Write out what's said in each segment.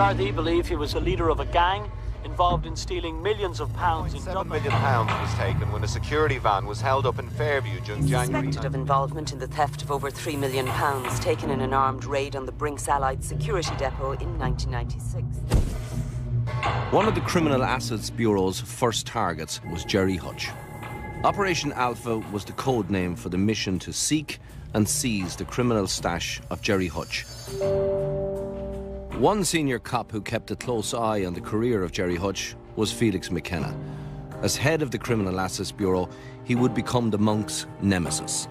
Gardaí believe he was a leader of a gang involved in stealing millions of pounds in £7 million was taken when a security van was held up in Fairview during January. Suspected of involvement in the theft of over £3 million taken in an armed raid on the Brinks Allied security depot in 1996. One of the Criminal Assets Bureau's first targets was Gerry Hutch. Operation Alpha was the code name for the mission to seek and seize the criminal stash of Gerry Hutch. One senior cop who kept a close eye on the career of Gerry Hutch was Felix McKenna. As head of the Criminal Assets Bureau, he would become the Monk's nemesis.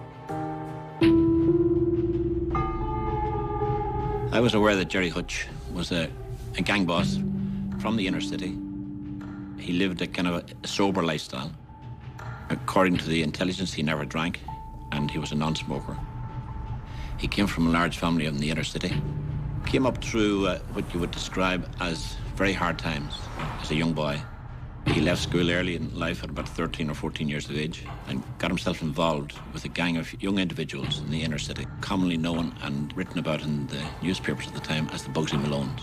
I was aware that Gerry Hutch was a gang boss from the inner city. He lived a kind of a sober lifestyle. According to the intelligence, he never drank, and he was a non-smoker. He came from a large family in the inner city. Came up through what you would describe as very hard times as a young boy. He left school early in life at about 13 or 14 years of age and got himself involved with a gang of young individuals in the inner city, commonly known and written about in the newspapers at the time as the Bugsy Malones.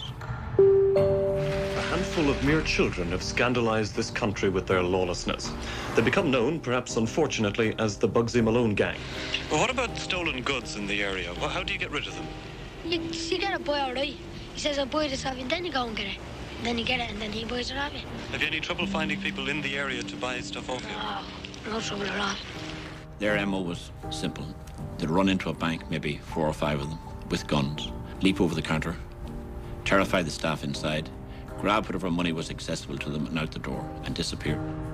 A handful of mere children have scandalized this country with their lawlessness. They become known, perhaps unfortunately, as the Bugsy Malone gang. Well, what about stolen goods in the area? Well, how do you get rid of them? You get a boy all right. He says, I'll buy this off you, then you go and get it. Then you get it, and then he buys it off you. Have you any trouble finding people in the area to buy stuff off you? No, no trouble at all. Their MO was simple. They'd run into a bank, maybe 4 or 5 of them, with guns, leap over the counter, terrify the staff inside, grab whatever money was accessible to them and out the door, and disappear.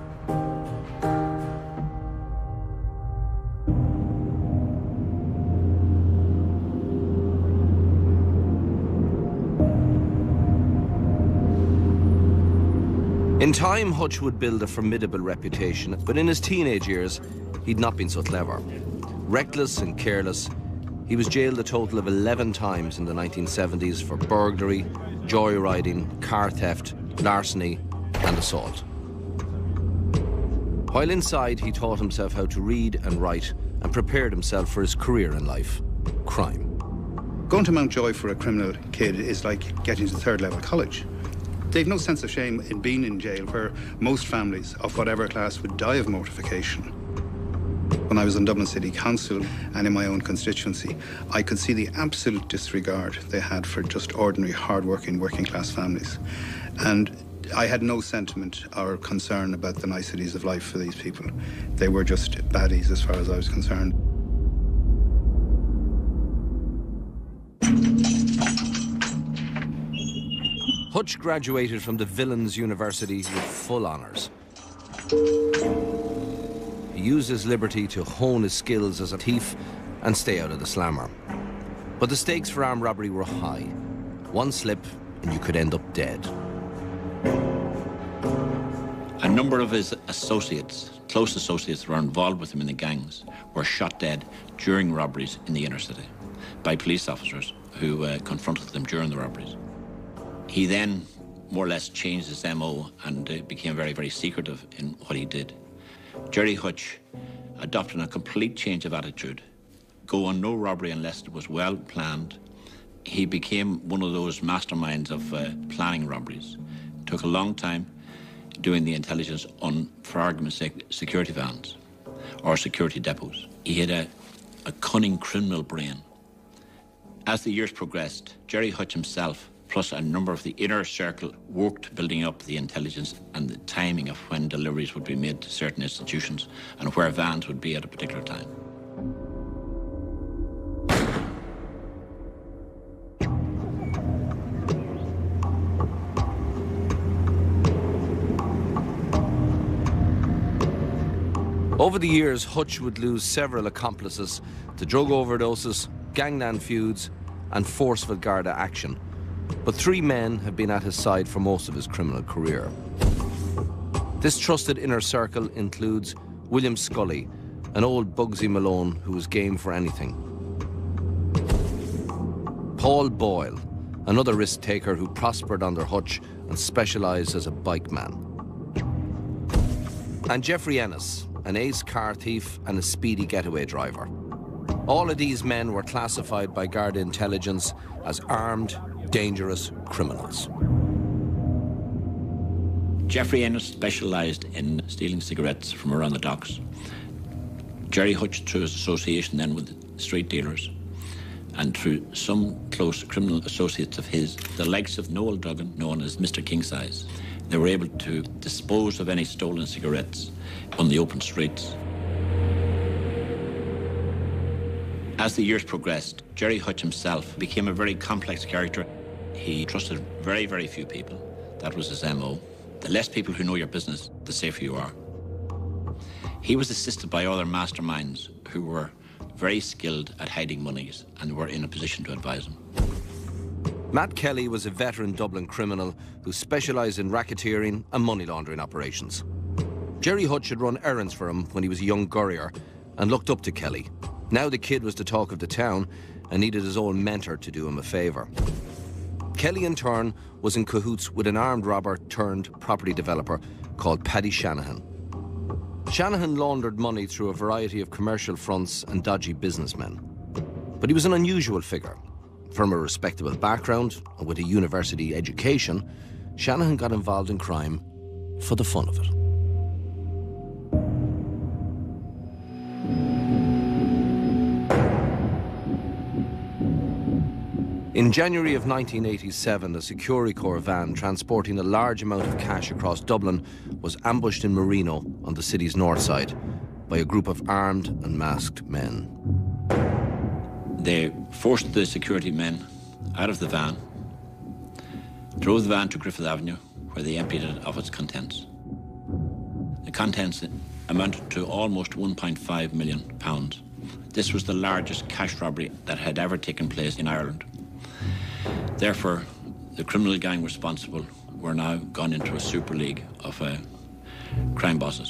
In time, Hutch would build a formidable reputation, but in his teenage years, he'd not been so clever. Reckless and careless, he was jailed a total of 11 times in the 1970s for burglary, joyriding, car theft, larceny, and assault. While inside, he taught himself how to read and write and prepared himself for his career in life, crime. Going to Mountjoy for a criminal kid is like getting to third-level college. They've no sense of shame in being in jail, where most families of whatever class would die of mortification. When I was on Dublin City Council and in my own constituency, I could see the absolute disregard they had for just ordinary, hard-working, working-class families. And I had no sentiment or concern about the niceties of life for these people. They were just baddies as far as I was concerned. Hutch graduated from the Villains University with full honours. He used his liberty to hone his skills as a thief and stay out of the slammer. But the stakes for armed robbery were high. One slip and you could end up dead. A number of his associates, close associates who were involved with him in the gangs, were shot dead during robberies in the inner city by police officers who confronted them during the robberies. He then more or less changed his MO and became very, very secretive in what he did. Gerry Hutch adopted a complete change of attitude. Go on no robbery unless it was well planned. He became one of those masterminds of planning robberies. It took a long time doing the intelligence on, for argument's sake, security vans or security depots. He had a cunning criminal brain. As the years progressed, Gerry Hutch himself plus a number of the inner circle worked building up the intelligence and the timing of when deliveries would be made to certain institutions and where vans would be at a particular time. Over the years, Hutch would lose several accomplices to drug overdoses, gangland feuds, and forceful Garda action. But 3 men have been at his side for most of his criminal career. This trusted inner circle includes William Scully, an old Bugsy Malone who was game for anything. Paul Boyle, another risk-taker who prospered under Hutch and specialised as a bike man. And Geoffrey Ennis, an ace car thief and a speedy getaway driver. All of these men were classified by Garda intelligence as armed, dangerous criminals. Geoffrey Ennis specialised in stealing cigarettes from around the docks. Gerry Hutch, through his association then with street dealers, and through some close criminal associates of his, the likes of Noel Duggan, known as Mr. King Size, they were able to dispose of any stolen cigarettes on the open streets. As the years progressed, Gerry Hutch himself became a very complex character. He trusted very, very few people. That was his MO. The less people who know your business, the safer you are. He was assisted by other masterminds who were very skilled at hiding monies and were in a position to advise him. Matt Kelly was a veteran Dublin criminal who specialised in racketeering and money laundering operations. Gerry Hutch had run errands for him when he was a young gurrier and looked up to Kelly. Now the kid was the talk of the town and needed his own mentor to do him a favour. Kelly, in turn, was in cahoots with an armed robber turned property developer called Paddy Shanahan. Shanahan laundered money through a variety of commercial fronts and dodgy businessmen. But he was an unusual figure. From a respectable background and with a university education, Shanahan got involved in crime for the fun of it. In January of 1987, a Security Corps van transporting a large amount of cash across Dublin was ambushed in Marino on the city's north side by a group of armed and masked men. They forced the security men out of the van, drove the van to Griffith Avenue, where they emptied it of its contents. The contents amounted to almost £1.5 million. This was the largest cash robbery that had ever taken place in Ireland. Therefore, the criminal gang responsible were now gone into a super league of crime bosses.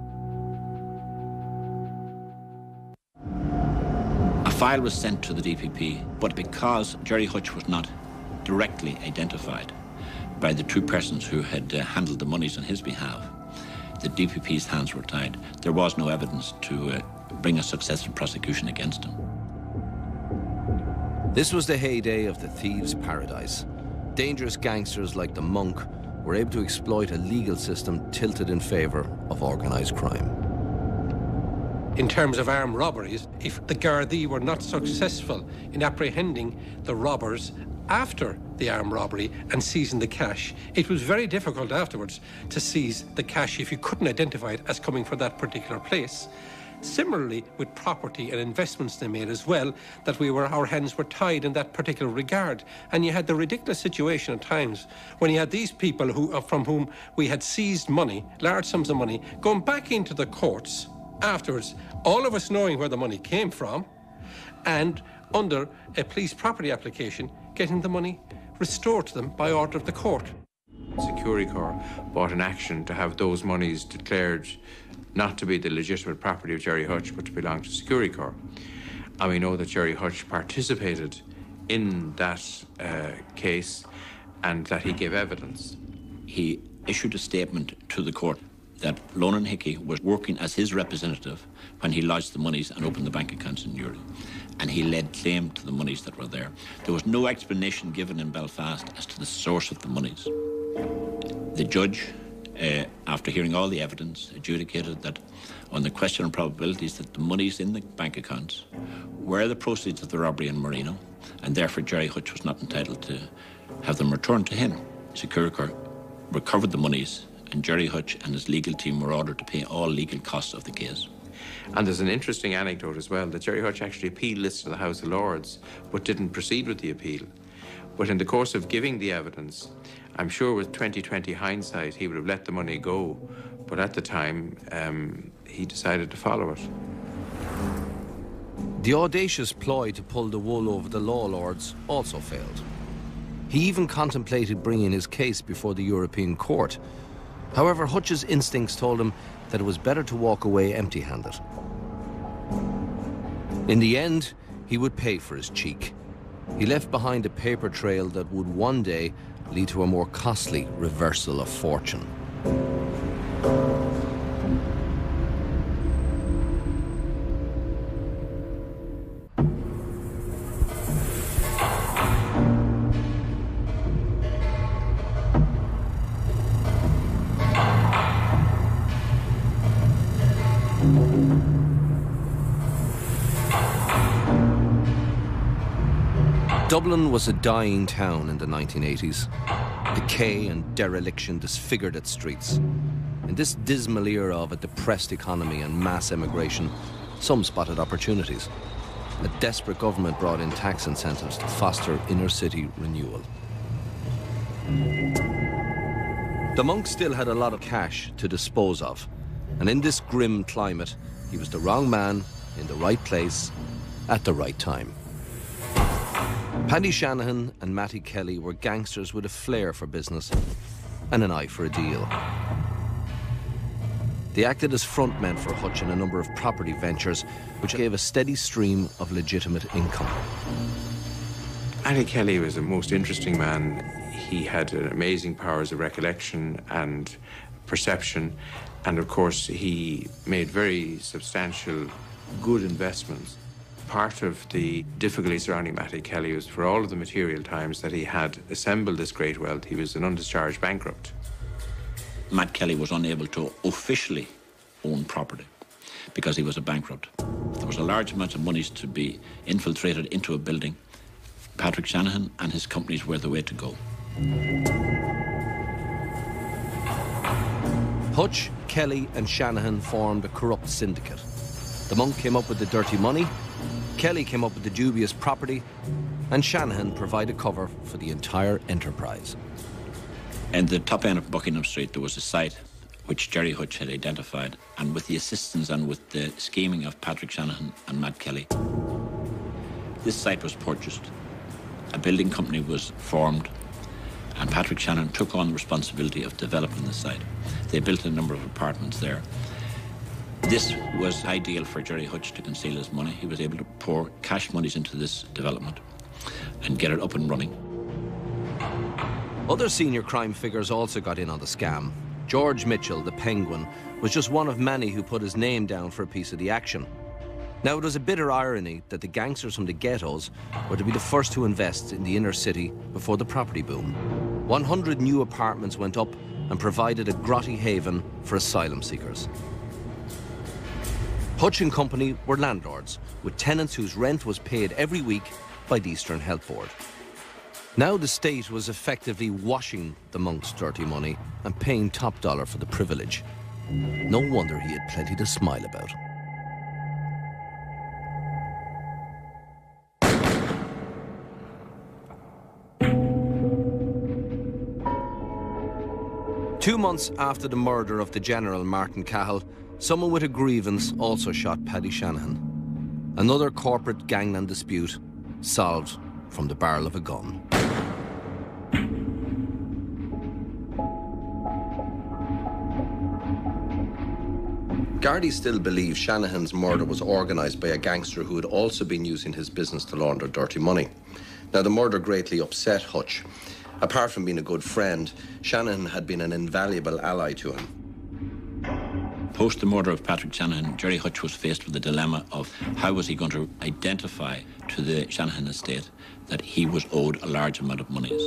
A file was sent to the DPP, but because Gerry Hutch was not directly identified by the two persons who had handled the monies on his behalf, the DPP's hands were tied. There was no evidence to bring a successful prosecution against him. This was the heyday of the thieves' paradise. Dangerous gangsters like the Monk were able to exploit a legal system tilted in favour of organised crime. In terms of armed robberies, if the Gardaí were not successful in apprehending the robbers after the armed robbery and seizing the cash, it was very difficult afterwards to seize the cash if you couldn't identify it as coming from that particular place. Similarly, with property and investments they made as well, that our hands were tied in that particular regard. And you had the ridiculous situation at times when you had these people from whom we had seized money, large sums of money, going back into the courts afterwards, all of us knowing where the money came from, and under a police property application, getting the money restored to them by order of the court. Security Corps brought an action to have those monies declared not to be the legitimate property of Gerry Hutch, but to belong to Security Corps. And we know that Gerry Hutch participated in that case and that he gave evidence. He issued a statement to the court that Lonan Hickey was working as his representative when he lodged the monies and opened the bank accounts in Uri. And he laid claim to the monies that were there. There was no explanation given in Belfast as to the source of the monies. The judge, after hearing all the evidence, adjudicated that on the question of probabilities that the monies in the bank accounts were the proceeds of the robbery in Marino, and therefore Gerry Hutch was not entitled to have them returned to him. Security Corps recovered the monies, and Gerry Hutch and his legal team were ordered to pay all legal costs of the case. And there's an interesting anecdote as well, that Gerry Hutch actually appealed this to the House of Lords, but didn't proceed with the appeal. But in the course of giving the evidence, I'm sure with 20/20 hindsight, he would have let the money go. But at the time, he decided to follow it. The audacious ploy to pull the wool over the law lords also failed. He even contemplated bringing his case before the European Court. However, Hutch's instincts told him that it was better to walk away empty-handed. In the end, he would pay for his cheek. He left behind a paper trail that would one day lead to a more costly reversal of fortune. Dublin was a dying town in the 1980s. Decay and dereliction disfigured its streets. In this dismal era of a depressed economy and mass emigration, some spotted opportunities. A desperate government brought in tax incentives to foster inner-city renewal. The monk still had a lot of cash to dispose of, and in this grim climate, he was the wrong man in the right place at the right time. Paddy Shanahan and Matty Kelly were gangsters with a flair for business and an eye for a deal. They acted as frontmen for Hutch in a number of property ventures, which gave a steady stream of legitimate income. Matty Kelly was a most interesting man. He had amazing powers of recollection and perception, and of course he made very substantial, good investments. Part of the difficulty surrounding Matty Kelly was for all of the material times that he had assembled this great wealth, he was an undischarged bankrupt. Matt Kelly was unable to officially own property because he was a bankrupt. There was a large amount of monies to be infiltrated into a building. Patrick Shanahan and his companies were the way to go. Hutch, Kelly and Shanahan formed a corrupt syndicate. The monk came up with the dirty money, Kelly came up with the dubious property, and Shanahan provided cover for the entire enterprise. In the top end of Buckingham Street, there was a site which Gerry Hutch had identified, and with the assistance and with the scheming of Patrick Shanahan and Matt Kelly, this site was purchased. A building company was formed, and Patrick Shanahan took on the responsibility of developing the site. They built a number of apartments there. This was ideal for Gerry Hutch to conceal his money. He was able to pour cash monies into this development and get it up and running. Other senior crime figures also got in on the scam. George Mitchell, the Penguin, was just one of many who put his name down for a piece of the action. Now, it was a bitter irony that the gangsters from the ghettos were to be the first to invest in the inner city before the property boom. 100 new apartments went up and provided a grotty haven for asylum seekers. Hutch and Company were landlords, with tenants whose rent was paid every week by the Eastern Health Board. Now the state was effectively washing the monk's dirty money and paying top dollar for the privilege. No wonder he had plenty to smile about. Two months after the murder of the General Martin Cahill, someone with a grievance also shot Paddy Shanahan. Another corporate gangland dispute solved from the barrel of a gun. Gardaí still believe Shanahan's murder was organised by a gangster who had also been using his business to launder dirty money. Now, the murder greatly upset Hutch. Apart from being a good friend, Shanahan had been an invaluable ally to him. Post the murder of Patrick Shanahan, Gerry Hutch was faced with the dilemma of how was he going to identify to the Shanahan estate that he was owed a large amount of monies.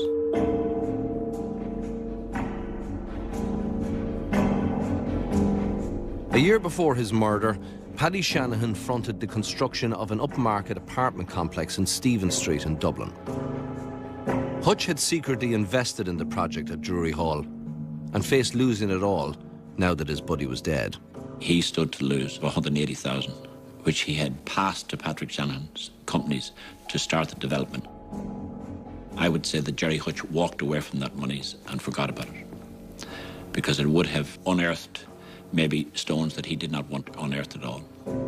A year before his murder, Paddy Shanahan fronted the construction of an upmarket apartment complex in Stephen Street in Dublin. Hutch had secretly invested in the project at Drury Hall and faced losing it all now that his buddy was dead. He stood to lose 180,000, which he had passed to Patrick Shanahan's companies to start the development. I would say that Gerry Hutch walked away from that monies and forgot about it, because it would have unearthed maybe stones that he did not want unearthed at all.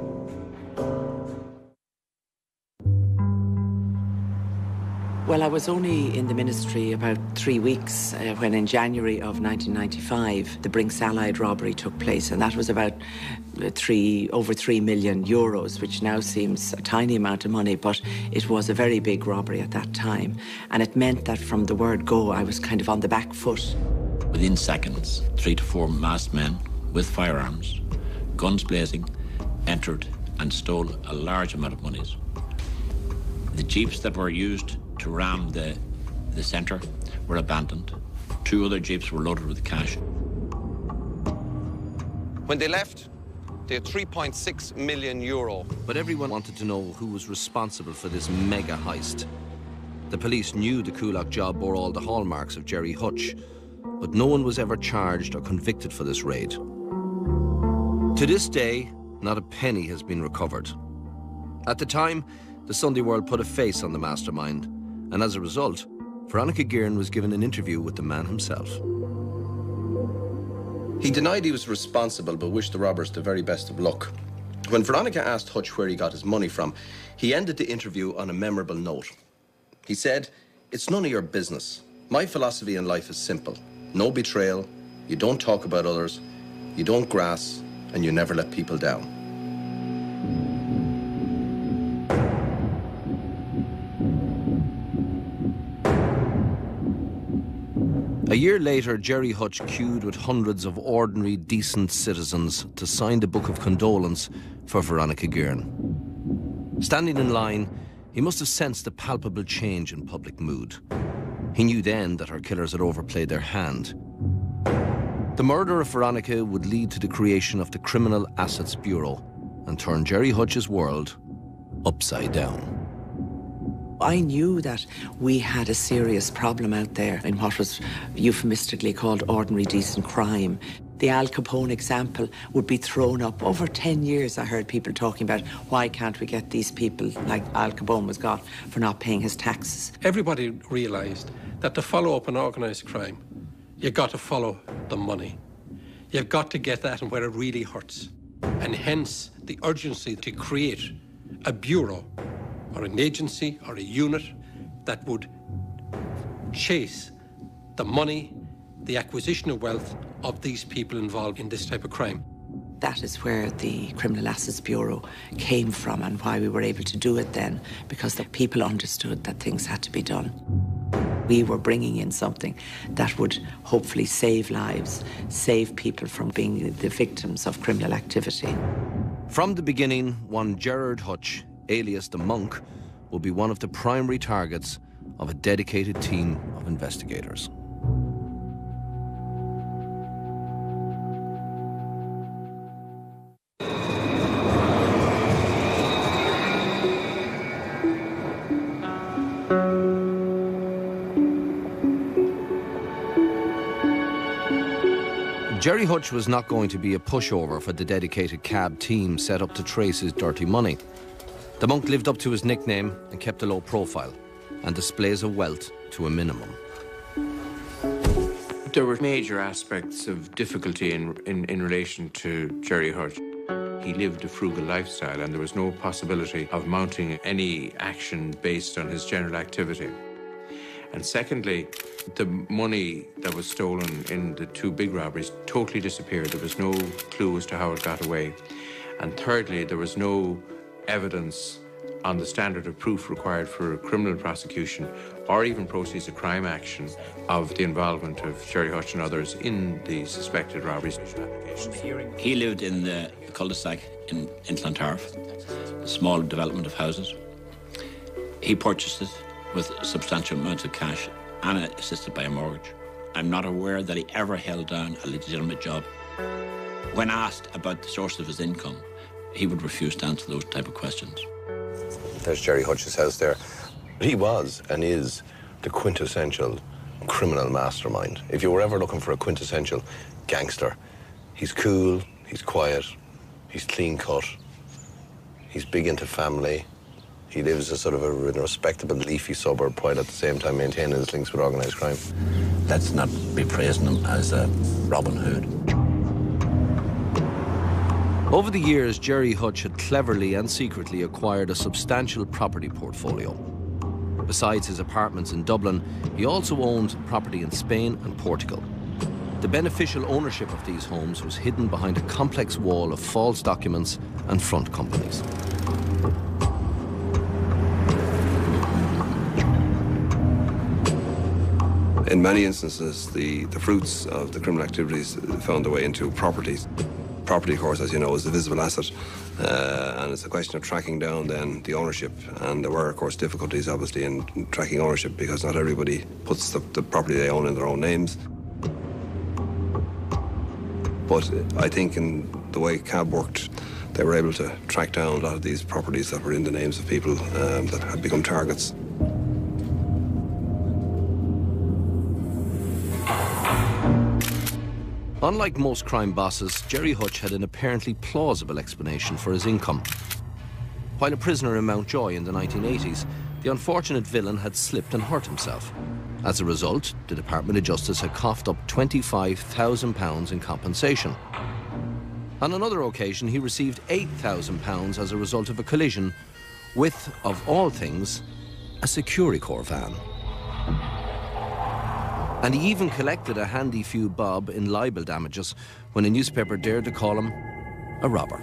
Well, I was only in the ministry about 3 weeks when in January of 1995 the Brinks Allied robbery took place, and that was about over 3 million euros, which now seems a tiny amount of money, but it was a very big robbery at that time. And it meant that from the word go, I was kind of on the back foot. Within seconds, 3 to 4 masked men with firearms, guns blazing, entered and stole a large amount of monies. The jeeps that were used to ram the centre were abandoned. 2 other jeeps were loaded with cash. When they left, they had 3.6 million euro. But everyone wanted to know who was responsible for this mega heist. The police knew the Kulak job bore all the hallmarks of Gerry Hutch, but no one was ever charged or convicted for this raid. To this day, not a penny has been recovered. At the time, the Sunday World put a face on the mastermind, and as a result, Veronica Guerin was given an interview with the man himself. He denied he was responsible, but wished the robbers the very best of luck. When Veronica asked Hutch where he got his money from, he ended the interview on a memorable note. He said, "It's none of your business. My philosophy in life is simple. No betrayal, you don't talk about others, you don't grass, and you never let people down." A year later, Gerry Hutch queued with hundreds of ordinary, decent citizens to sign the book of condolence for Veronica Guerin. Standing in line, he must have sensed a palpable change in public mood. He knew then that her killers had overplayed their hand. The murder of Veronica would lead to the creation of the Criminal Assets Bureau and turn Gerry Hutch's world upside down. I knew that we had a serious problem out there in what was euphemistically called ordinary decent crime. The Al Capone example would be thrown up. Over 10 years I heard people talking about why can't we get these people like Al Capone was got for not paying his taxes. Everybody realised that to follow up an organised crime, you've got to follow the money. You've got to get that and where it really hurts. And hence the urgency to create a bureau or an agency or a unit that would chase the money, the acquisition of wealth of these people involved in this type of crime. That is where the Criminal Assets Bureau came from and why we were able to do it then, because the people understood that things had to be done. We were bringing in something that would hopefully save lives, save people from being the victims of criminal activity. From the beginning, one Gerry Hutch, alias The Monk, will be one of the primary targets of a dedicated team of investigators. Gerry Hutch was not going to be a pushover for the dedicated cab team set up to trace his dirty money. The Monk lived up to his nickname and kept a low profile, and displays of wealth to a minimum. There were major aspects of difficulty in relation to Gerry Hutch. He lived a frugal lifestyle, and there was no possibility of mounting any action based on his general activity. And secondly, the money that was stolen in the two big robberies totally disappeared. There was no clue as to how it got away. And thirdly, there was no evidence on the standard of proof required for a criminal prosecution or even proceeds of crime action of the involvement of Gerry Hutch and others in the suspected robberies. He lived in the cul-de-sac in Clontarf, a small development of houses. He purchased it with substantial amounts of cash and assisted by a mortgage. I'm not aware that he ever held down a legitimate job. When asked about the source of his income, he would refuse to answer those type of questions. There's Gerry Hutch's house there. He was and is the quintessential criminal mastermind. If you were ever looking for a quintessential gangster, he's cool, he's quiet, he's clean-cut, he's big into family. He lives a sort of a respectable, leafy suburb while at the same time maintaining his links with organised crime. Let's not be praising him as a Robin Hood. Over the years, Gerry Hutch had cleverly and secretly acquired a substantial property portfolio. Besides his apartments in Dublin, he also owned property in Spain and Portugal. The beneficial ownership of these homes was hidden behind a complex wall of false documents and front companies. In many instances, the fruits of the criminal activities found their way into properties. Property, of course, as you know, is a visible asset, and it's a question of tracking down then the ownership. And there were, of course, difficulties, obviously, in tracking ownership because not everybody puts the property they own in their own names. But I think in the way CAB worked, they were able to track down a lot of these properties that were in the names of people that had become targets. Unlike most crime bosses, Gerry Hutch had an apparently plausible explanation for his income. While a prisoner in Mountjoy in the 1980s, the unfortunate villain had slipped and hurt himself. As a result, the Department of Justice had coughed up £25,000 in compensation. On another occasion, he received £8,000 as a result of a collision with, of all things, a Securicorps van. And he even collected a handy few bob in libel damages when a newspaper dared to call him a robber.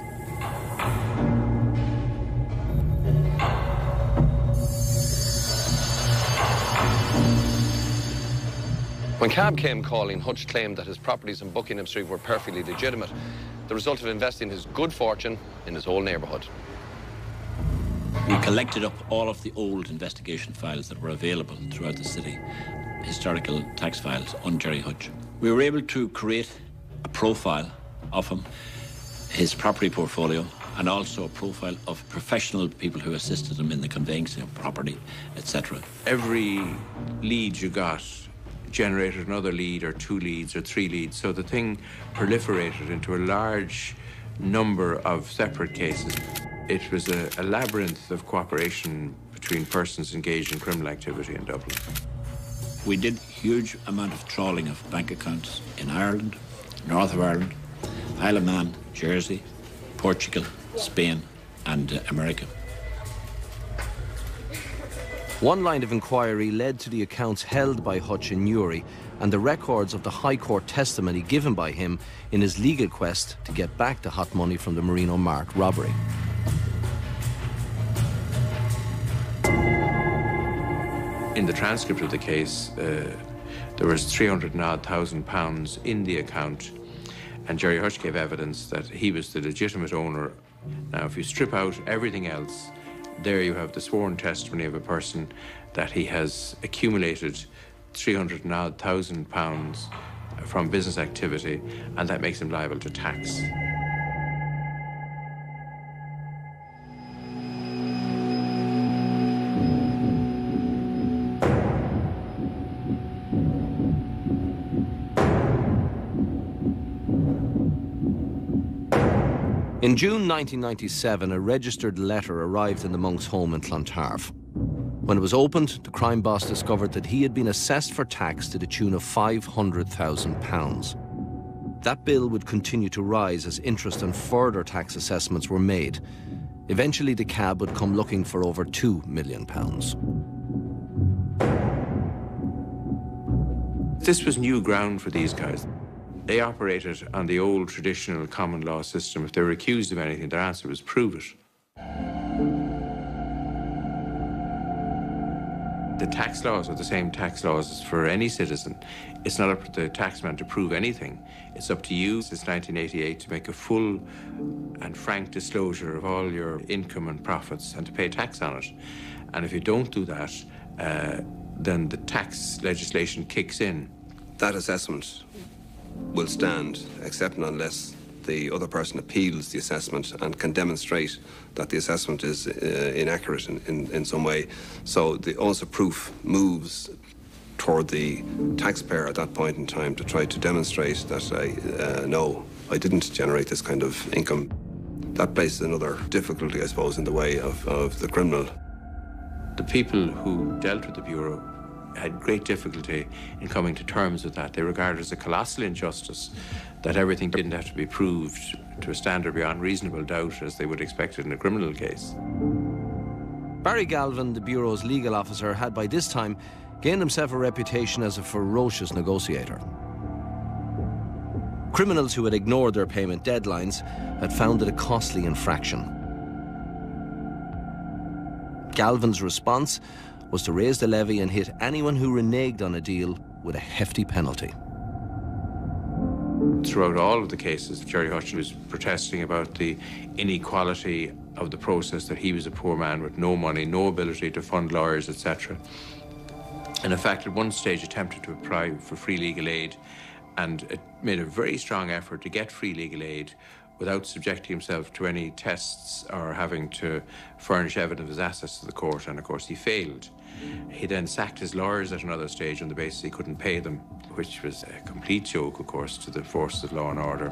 When Cab came calling, Hutch claimed that his properties in Buckingham Street were perfectly legitimate, the result of investing his good fortune in his whole neighbourhood. We collected up all of the old investigation files that were available throughout the city, historical tax files on Gerry Hutch. We were able to create a profile of him, his property portfolio, and also a profile of professional people who assisted him in the conveyancing of property, etc. Every lead you got generated another lead or 2 leads or 3 leads, so the thing proliferated into a large number of separate cases. It was a labyrinth of cooperation between persons engaged in criminal activity in Dublin. We did huge amount of trawling of bank accounts in Ireland, North of Ireland, Isle of Man, Jersey, Portugal, Spain, and America. One line of inquiry led to the accounts held by Hutch in Newry and the records of the High Court testimony given by him in his legal quest to get back the hot money from the Marino Mart robbery. In the transcript of the case, there was £300,000 in the account, and Gerry Hutch gave evidence that he was the legitimate owner. Now, if you strip out everything else, there you have the sworn testimony of a person that he has accumulated £300,000 from business activity, and that makes him liable to tax. In June 1997, a registered letter arrived in the monk's home in Clontarf. When it was opened, the crime boss discovered that he had been assessed for tax to the tune of £500,000. That bill would continue to rise as interest and further tax assessments were made. Eventually, the cab would come looking for over £2 million. This was new ground for these guys. They operated on the old traditional common law system. If they were accused of anything, their answer was prove it. The tax laws are the same tax laws as for any citizen. It's not up to the taxman to prove anything. It's up to you since 1988 to make a full and frank disclosure of all your income and profits and to pay tax on it. And if you don't do that, then the tax legislation kicks in. That assessment will stand, except and unless the other person appeals the assessment and can demonstrate that the assessment is inaccurate in some way. So the onus of proof moves toward the taxpayer at that point in time to try to demonstrate that, no, I didn't generate this kind of income. That places another difficulty, I suppose, in the way of the criminal. The people who dealt with the Bureau had great difficulty in coming to terms with that. They regarded it as a colossal injustice that everything didn't have to be proved to a standard beyond reasonable doubt as they would expect it in a criminal case. Barry Galvin, the Bureau's legal officer, had by this time gained himself a reputation as a ferocious negotiator. Criminals who had ignored their payment deadlines had found it a costly infraction. Galvin's response was to raise the levy and hit anyone who reneged on a deal with a hefty penalty. Throughout all of the cases, Gerry Hutch was protesting about the inequality of the process, that he was a poor man with no money, no ability to fund lawyers, etc. And in fact, at one stage attempted to apply for free legal aid, and it made a very strong effort to get free legal aid without subjecting himself to any tests or having to furnish evidence of his assets to the court, and of course he failed. He then sacked his lawyers at another stage on the basis he couldn't pay them, which was a complete joke, of course, to the forces of law and order.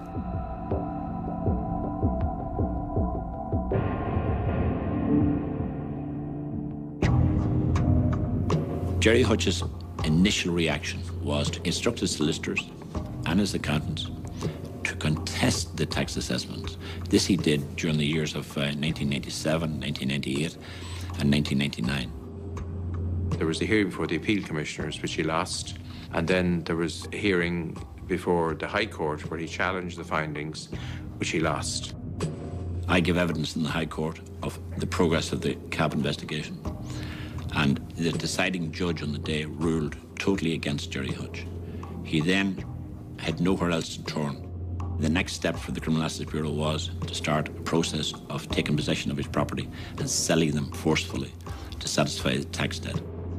Gerry Hutch's initial reaction was to instruct his solicitors and his accountants to contest the tax assessments. This he did during the years of 1997, 1998, and 1999. There was a hearing before the appeal commissioners, which he lost, and then there was a hearing before the High Court where he challenged the findings, which he lost. I give evidence in the High Court of the progress of the cab investigation, and the deciding judge on the day ruled totally against Gerry Hutch. He then had nowhere else to turn. The next step for the Criminal Assets Bureau was to start a process of taking possession of his property and selling them forcefully to satisfy the tax debt.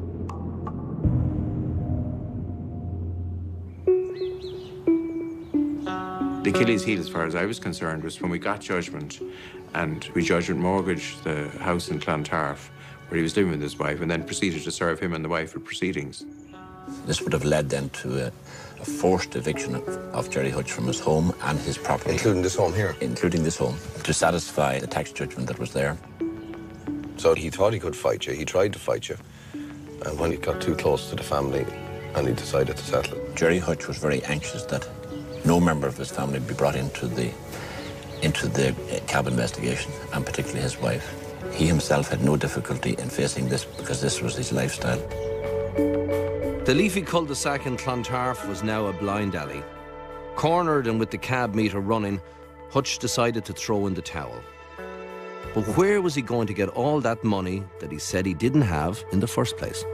The Achilles heel, as far as I was concerned, was when we got judgment, and we judgment mortgaged the house in Clontarf where he was living with his wife, and then proceeded to serve him and the wife with proceedings. This would have led then to a forced eviction of Gerry Hutch from his home and his property. Including this home here? Including this home, to satisfy the tax judgment that was there. So he thought he could fight you, he tried to fight you, and when he got too close to the family, and he decided to settle it. Gerry Hutch was very anxious that no member of his family be brought into the cab investigation, and particularly his wife. He himself had no difficulty in facing this because this was his lifestyle. The leafy cul-de-sac in Clontarf was now a blind alley. Cornered and with the cab meter running, Hutch decided to throw in the towel. But where was he going to get all that money that he said he didn't have in the first place?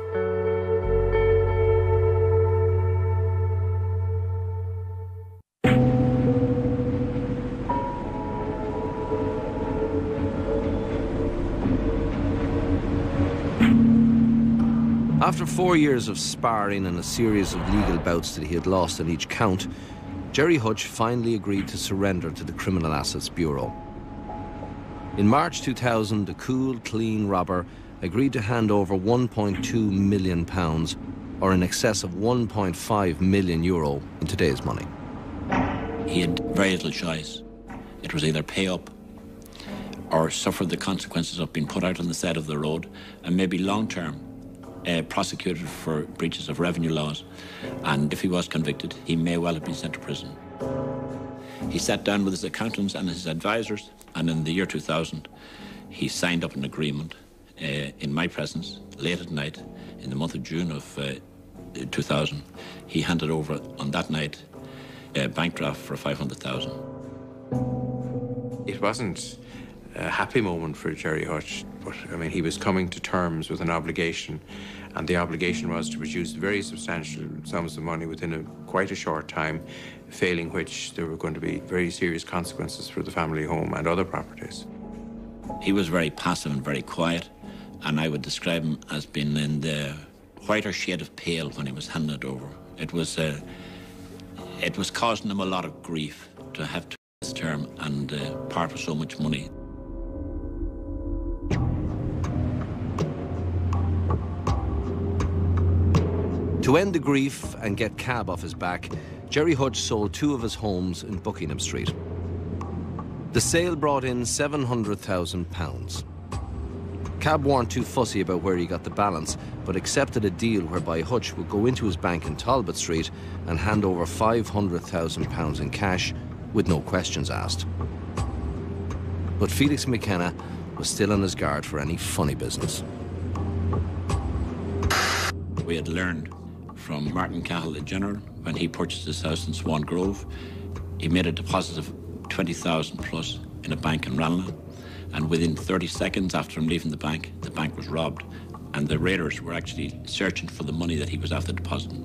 After 4 years of sparring and a series of legal bouts that he had lost on each count, Gerry Hutch finally agreed to surrender to the Criminal Assets Bureau. In March 2000, the cool, clean robber agreed to hand over £1.2 million, or in excess of €1.5 million in today's money. He had very little choice. It was either pay up or suffer the consequences of being put out on the side of the road, and maybe long-term prosecuted for breaches of revenue laws, and if he was convicted, he may well have been sent to prison. He sat down with his accountants and his advisors, and in the year 2000, he signed up an agreement in my presence, late at night, in the month of June of 2000. He handed over on that night a bank draft for $500,000. It wasn't a happy moment for Gerry Hutch, but I mean, he was coming to terms with an obligation, and the obligation was to produce very substantial sums of money within quite a short time, failing which there were going to be very serious consequences for the family home and other properties. He was very passive and very quiet, and I would describe him as being in the whiter shade of pale when he was handing it over. It was causing him a lot of grief to have to this term and part with so much money. To end the grief and get cab off his back, Gerry Hutch sold 2 of his homes in Buckingham Street. The sale brought in £700,000. Cab weren't too fussy about where he got the balance, but accepted a deal whereby Hutch would go into his bank in Talbot Street and hand over £500,000 in cash with no questions asked. But Felix McKenna was still on his guard for any funny business. We had learned from Martin Cahill, the General, when he purchased his house in Swan Grove, he made a deposit of 20,000 plus in a bank in Ranelagh, and within 30 seconds after him leaving the bank was robbed, and the raiders were actually searching for the money that he was after depositing.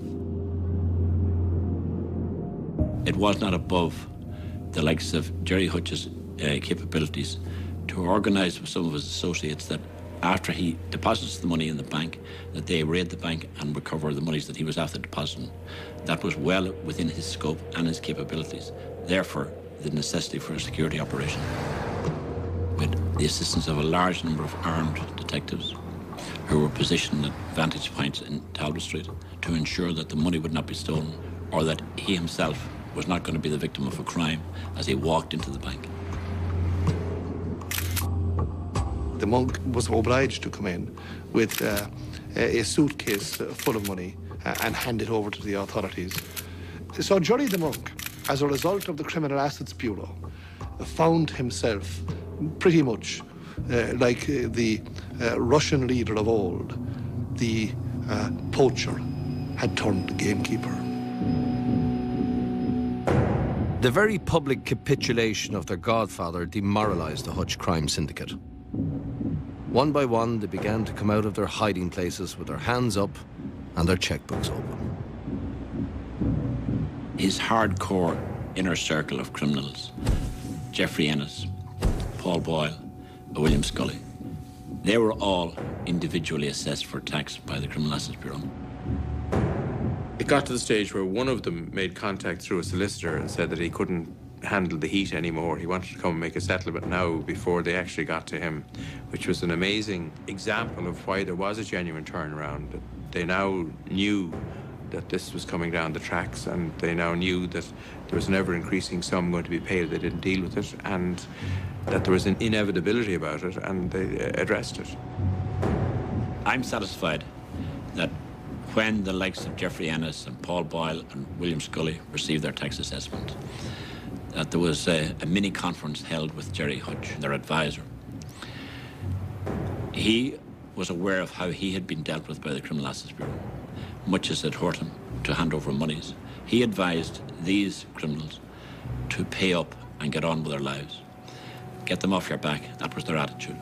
It was not above the likes of Gerry Hutch's capabilities to organise with some of his associates that after he deposits the money in the bank, that they raid the bank and recover the monies that he was after depositing. That was well within his scope and his capabilities. Therefore, the necessity for a security operation. With the assistance of a large number of armed detectives who were positioned at vantage points in Talbot Street to ensure that the money would not be stolen or that he himself was not going to be the victim of a crime as he walked into the bank. The monk was obliged to come in with a suitcase full of money and hand it over to the authorities. So Gerry the Monk, as a result of the Criminal Assets Bureau, found himself pretty much like the Russian leader of old. The poacher had turned gamekeeper. The very public capitulation of their godfather demoralised the Hutch crime syndicate. One by one, they began to come out of their hiding places with their hands up and their checkbooks open. His hardcore inner circle of criminals, Geoffrey Ennis, Paul Boyle, William Scully, they were all individually assessed for tax by the Criminal Assets Bureau. It got to the stage where one of them made contact through a solicitor and said that he couldn't handle the heat anymore. He wanted to come and make a settlement now before they actually got to him, which was an amazing example of why there was a genuine turnaround. They now knew that this was coming down the tracks, and they now knew that there was an ever-increasing sum going to be paid if they didn't deal with it, and that there was an inevitability about it, and they addressed it. I'm satisfied that when the likes of Geoffrey Ennis and Paul Boyle and William Scully received their tax assessment, that there was a mini conference held with Gerry Hutch, their advisor. He was aware of how he had been dealt with by the Criminal Assets Bureau, much as it hurt him to hand over monies. He advised these criminals to pay up and get on with their lives. Get them off your back. That was their attitude.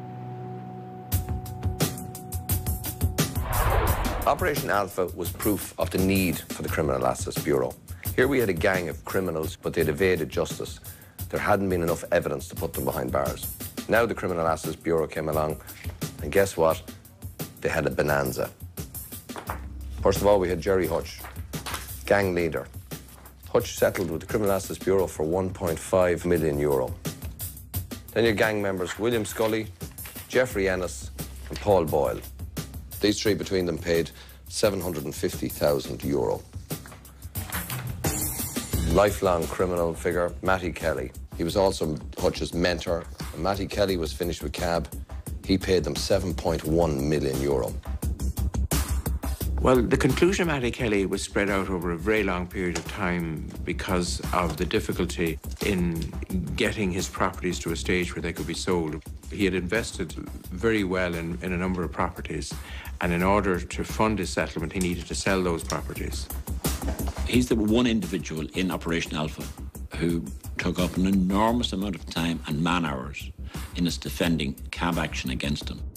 Operation Alpha was proof of the need for the Criminal Assets Bureau. Here we had a gang of criminals, but they'd evaded justice. There hadn't been enough evidence to put them behind bars. Now the Criminal Assets Bureau came along, and guess what? They had a bonanza. First of all, we had Gerry Hutch, gang leader. Hutch settled with the Criminal Assets Bureau for €1.5 million. Then your gang members, William Scully, Geoffrey Ennis, and Paul Boyle. These three between them paid €750,000. Lifelong criminal figure, Matty Kelly. He was also Hutch's mentor. When Matty Kelly was finished with CAB, he paid them €7.1 million. Well, the conclusion of Matty Kelly was spread out over a very long period of time because of the difficulty in getting his properties to a stage where they could be sold. He had invested very well in a number of properties, and in order to fund his settlement, he needed to sell those properties. He's the one individual in Operation Alpha who took up an enormous amount of time and man-hours in his defending CAB action against him.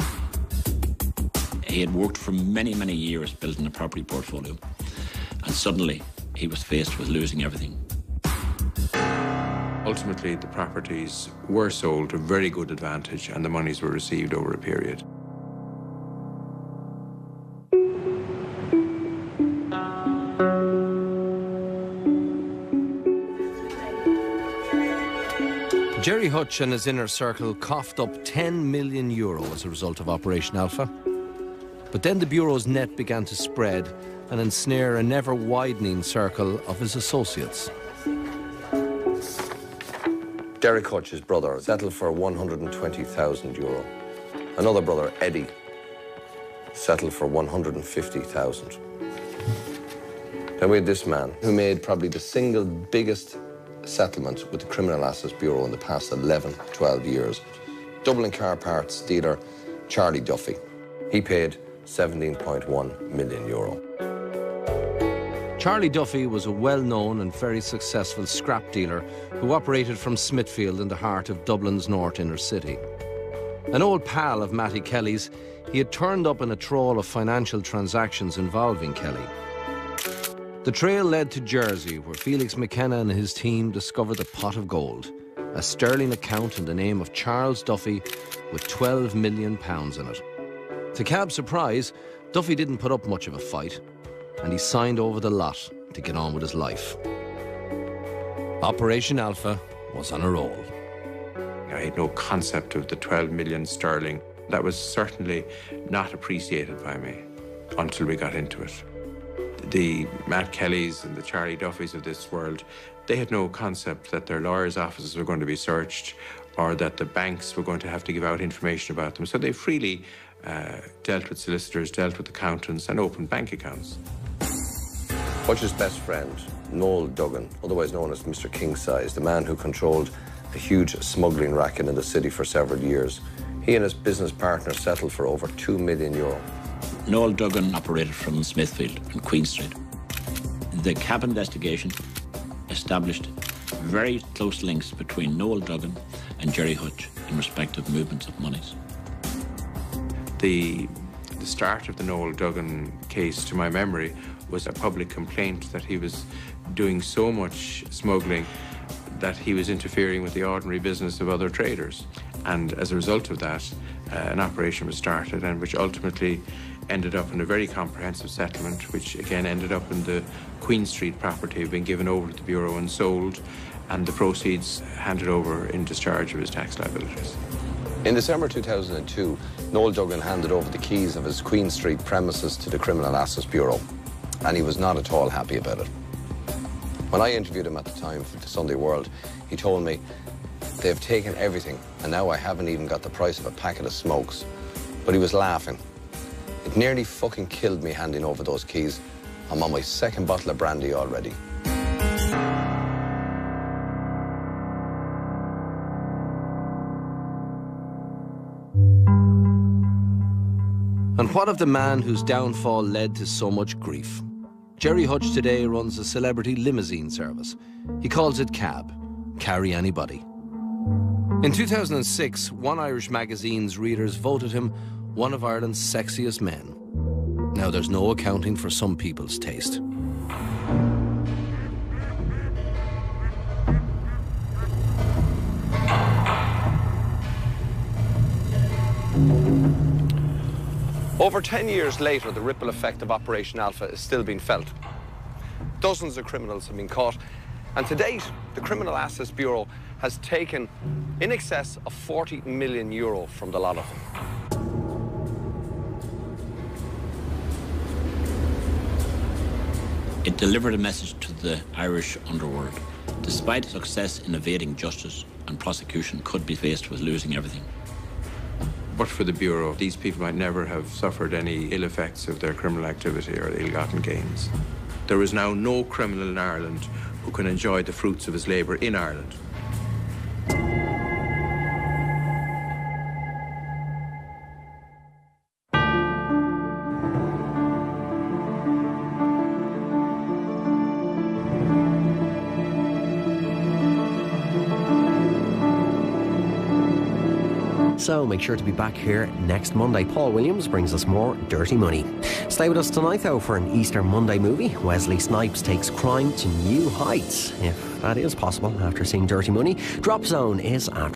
He had worked for many, many years building a property portfolio, and suddenly he was faced with losing everything. Ultimately, the properties were sold to very good advantage, and the monies were received over a period. Gerry Hutch and his inner circle coughed up €10 million as a result of Operation Alpha. But then the Bureau's net began to spread and ensnare an ever-widening circle of his associates. Derek Hutch, his brother, settled for €120,000. Another brother, Eddie, settled for $150,000. Then we had this man who made probably the single biggest settlement with the Criminal Assets Bureau in the past 11, 12 years. Dublin car parts dealer Charlie Duffy. He paid €17.1 million. Charlie Duffy was a well-known and very successful scrap dealer who operated from Smithfield in the heart of Dublin's north inner city. An old pal of Matty Kelly's, he had turned up in a trawl of financial transactions involving Kelly. The trail led to Jersey, where Felix McKenna and his team discovered the pot of gold, a sterling account in the name of Charles Duffy with £12 million in it. To CAB's surprise, Duffy didn't put up much of a fight, and he signed over the lot to get on with his life. Operation Alpha was on a roll. I had no concept of the 12 million sterling. That was certainly not appreciated by me until we got into it. The Matt Kellys and the Charlie Duffys of this world, they had no concept that their lawyers' offices were going to be searched or that the banks were going to have to give out information about them. So they freely dealt with solicitors, dealt with accountants, and opened bank accounts. Hutch's best friend, Noel Duggan, otherwise known as Mr. King Size, the man who controlled a huge smuggling racket in the city for several years, he and his business partner settled for over €2 million. Noel Duggan operated from Smithfield and Queen Street. The cab investigation established very close links between Noel Duggan and Gerry Hutch in respect of movements of monies. The start of the Noel Duggan case, to my memory, was a public complaint that he was doing so much smuggling that he was interfering with the ordinary business of other traders. And as a result of that, an operation was started, and which ultimately ended up in a very comprehensive settlement, which again ended up in the Queen Street property being given over to the Bureau and sold, and the proceeds handed over in discharge of his tax liabilities. In December 2002, Noel Duggan handed over the keys of his Queen Street premises to the Criminal Assets Bureau, and he was not at all happy about it. When I interviewed him at the time for the Sunday World, he told me, "They've taken everything, and now I haven't even got the price of a packet of smokes." But he was laughing. "It nearly fucking killed me handing over those keys. I'm on my second bottle of brandy already." And what of the man whose downfall led to so much grief? Gerry Hutch today runs a celebrity limousine service. He calls it Cab, Carry Anybody. In 2006, one Irish magazine's readers voted him one of Ireland's sexiest men. Now, there's no accounting for some people's taste. Over 10 years later, the ripple effect of Operation Alpha is still being felt. Dozens of criminals have been caught, and to date, the Criminal Assets Bureau has taken in excess of €40 million from the lot of them. It delivered a message to the Irish underworld. Despite success in evading justice and prosecution could be faced with losing everything. But for the Bureau, these people might never have suffered any ill effects of their criminal activity or ill-gotten gains. There is now no criminal in Ireland who can enjoy the fruits of his labour in Ireland. So make sure to be back here next Monday. Paul Williams brings us more Dirty Money. Stay with us tonight, though, for an Easter Monday movie. Wesley Snipes takes crime to new heights, if that is possible after seeing Dirty Money. Drop Zone is after.